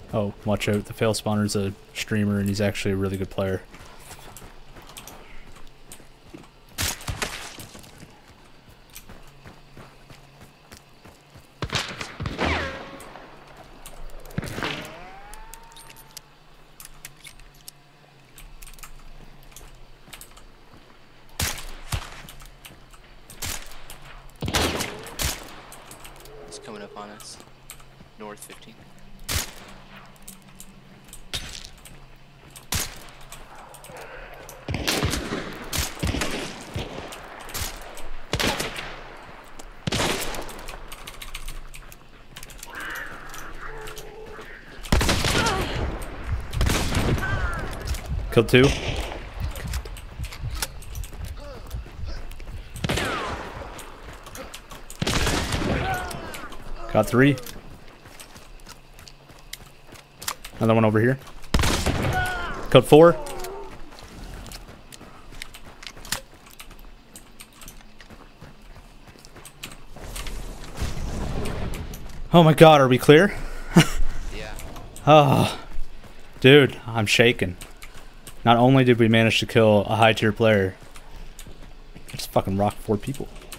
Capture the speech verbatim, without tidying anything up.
Oh, watch out. The Failspawner's a streamer and he's actually a really good player. It's coming up on us. North fifteen. Killed two. Got three. Another one over here. Killed four. Oh my god, are we clear? Yeah. Oh, dude, I'm shaking. Not only did we manage to kill a high tier player, I just fucking rocked four people.